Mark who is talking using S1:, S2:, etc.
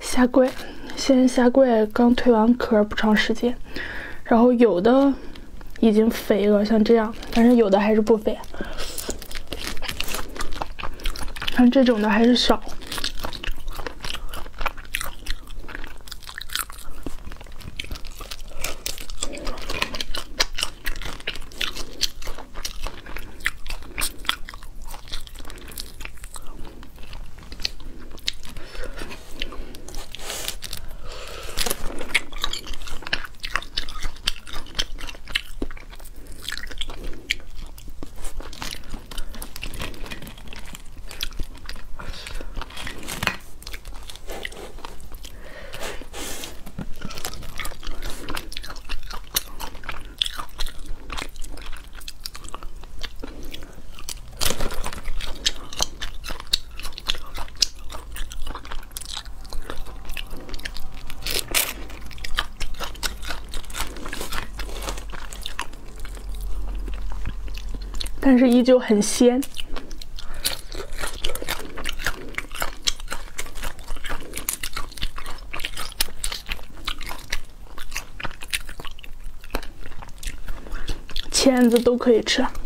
S1: 虾桂，现在虾桂刚蜕完壳不长时间，然后有的已经肥了，像这样，但是有的还是不肥。像这种的还是少。但是依旧很鲜。钳子都可以吃。